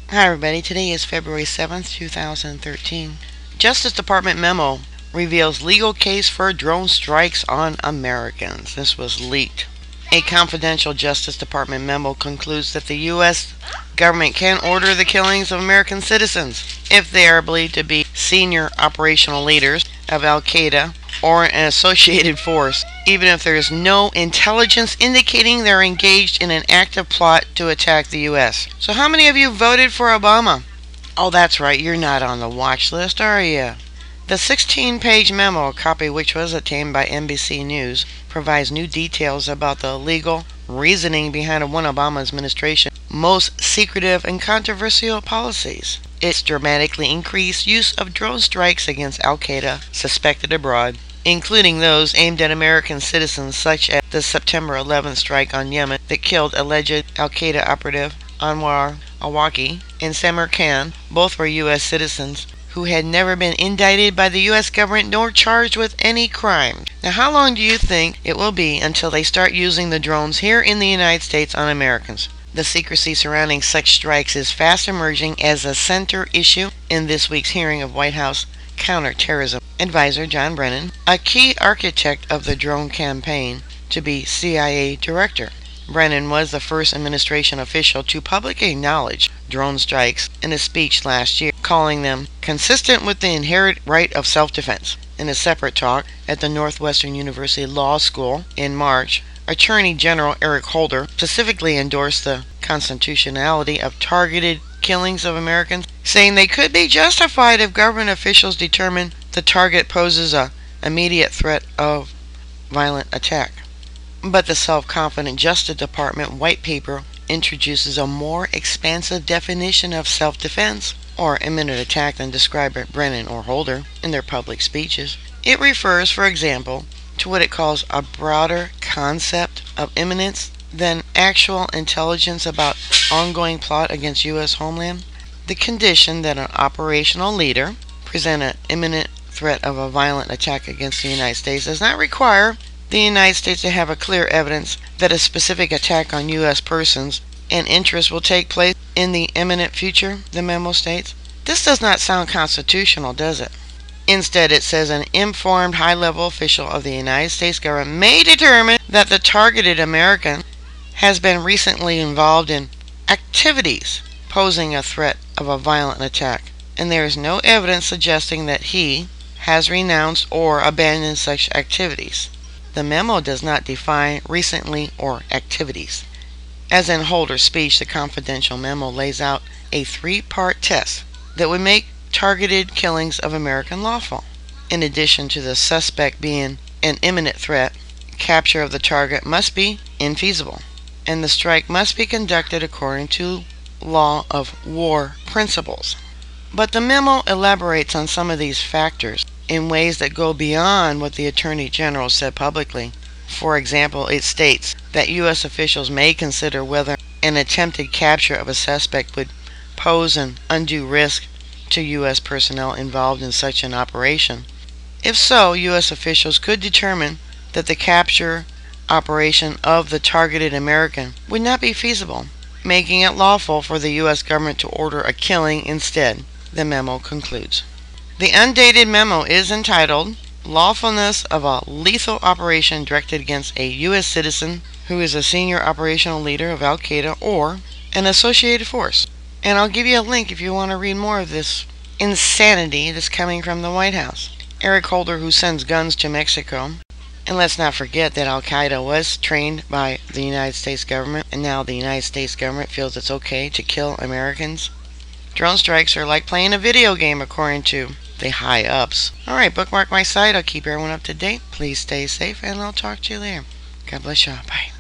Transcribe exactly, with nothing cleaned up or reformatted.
Hi everybody, today is February seventh, two thousand thirteen. Justice Department memo reveals legal case for drone strikes on Americans. This was leaked. A confidential Justice Department memo concludes that the U S government can order the killings of American citizens if they are believed to be senior operational leaders of Al-Qaeda or an associated force, even if there is no intelligence indicating they're engaged in an active plot to attack the U S. So how many of you voted for Obama? Oh, that's right, you're not on the watch list, are you? The sixteen-page memo, a copy of which was obtained by N B C News, provides new details about the legal reasoning behind one of Obama's administration's most secretive and controversial policies. Its dramatically increased use of drone strikes against Al-Qaeda suspected abroad, including those aimed at American citizens, such as the September eleventh strike on Yemen that killed alleged Al-Qaeda operative Anwar al-Awlaki and Samir Khan. Both were U S citizens who had never been indicted by the U S government nor charged with any crime. Now, how long do you think it will be until they start using the drones here in the United States on Americans? The secrecy surrounding such strikes is fast emerging as a center issue in this week's hearing of White House counterterrorism advisor John Brennan, a key architect of the drone campaign to be C I A director. Brennan was the first administration official to publicly acknowledge drone strikes in a speech last year, calling them consistent with the inherent right of self-defense. In a separate talk at the Northwestern University Law School in March, Attorney General Eric Holder specifically endorsed the constitutionality of targeted killings of Americans, saying they could be justified if government officials determine the target poses an immediate threat of violent attack. But the self-confident Justice Department white paper introduces a more expansive definition of self-defense or imminent attack than described by Brennan or Holder in their public speeches. It refers, for example, to what it calls a broader concept of imminence than actual intelligence about ongoing plot against U S homeland. The condition that an operational leader present an imminent threat of a violent attack against the United States does not require the United States to have a clear evidence that a specific attack on U S persons and interests will take place in the imminent future, the memo states. This does not sound constitutional, does it? Instead, it says an informed high-level official of the United States government may determine that the targeted American has been recently involved in activities posing a threat of a violent attack, and there is no evidence suggesting that he has renounced or abandoned such activities. The memo does not define recently or activities. As in Holder's speech, the confidential memo lays out a three-part test that would make targeted killings of Americans lawful. In addition to the suspect being an imminent threat, capture of the target must be infeasible, and the strike must be conducted according to law of war principles. But the memo elaborates on some of these factors in ways that go beyond what the Attorney General said publicly. For example, it states that U S officials may consider whether an attempted capture of a suspect would pose an undue risk to U S personnel involved in such an operation. If so, U S officials could determine that the capture operation of the targeted American would not be feasible, making it lawful for the U S government to order a killing instead, the memo concludes. The undated memo is entitled Lawfulness of a Lethal Operation Directed Against a U S Citizen Who is a Senior Operational Leader of Al-Qaeda or an Associated Force. And I'll give you a link if you want to read more of this insanity that's coming from the White House. Eric Holder, who sends guns to Mexico. And let's not forget that Al-Qaeda was trained by the United States government, and now the United States government feels it's okay to kill Americans. Drone strikes are like playing a video game, according to the high-ups. Alright, bookmark my site. I'll keep everyone up to date. Please stay safe, and I'll talk to you later. God bless you. Bye.